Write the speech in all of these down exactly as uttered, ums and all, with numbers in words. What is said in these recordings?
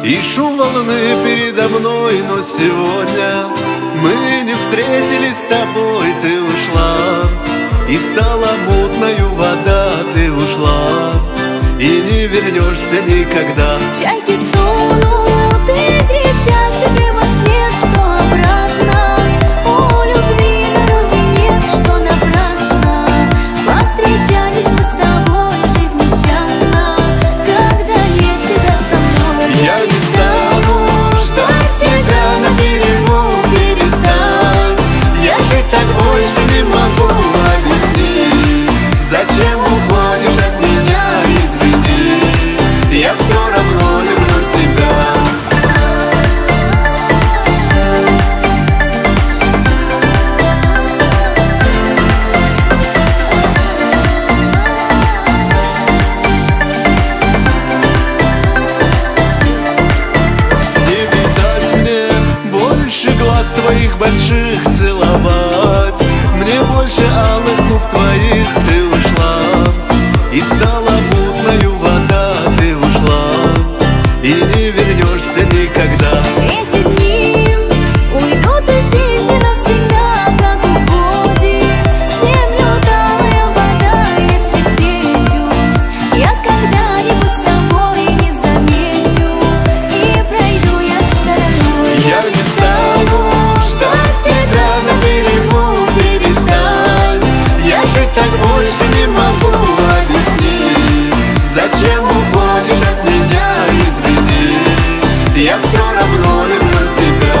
и шум волны передо мной. Но сегодня мы не встретились с тобой. Ты ушла, и стала мутною вода. Ты ушла, и не вернешься никогда. Чайки стонут и кричат тебе во след, что обратно у любви дороги нет, что напрасно повстречались мы с тобой. Жизнь несчастна, когда нет тебя со мной. Я не стану ждать тебя на берегу, перестань. Я жить так больше не могу. Объясни, зачем уходишь от меня? Извини, я все равно люблю тебя. Глаз твоих больших целовать, мне больше алых губ твоих. Ты ушла, и стала мутною вода. Ты ушла, и не вернешься никогда. Эти дни уйдут из жизни навсегда, как уходит в землю талая вода. Если встречусь я когда-нибудь с тобой, не замечу и пройду я стороной. Я не стану ждать тебя на берегу, перестань. Я жить так больше не могу. Объясни, зачем уходишь от меня? Извини, я все равно люблю тебя.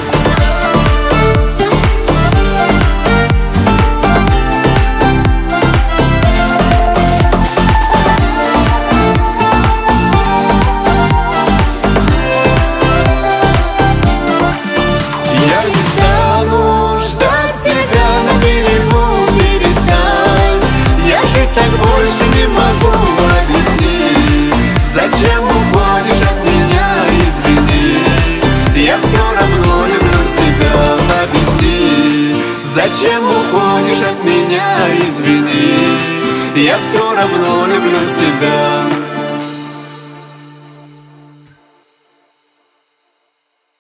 Я не стану ждать тебя на берегу, перестань. Я жить так больше не могу. Объясни, зачем уходишь от меня? Извини, я все равно люблю тебя. Объясни, зачем уходишь от меня? Извини, я все равно люблю тебя.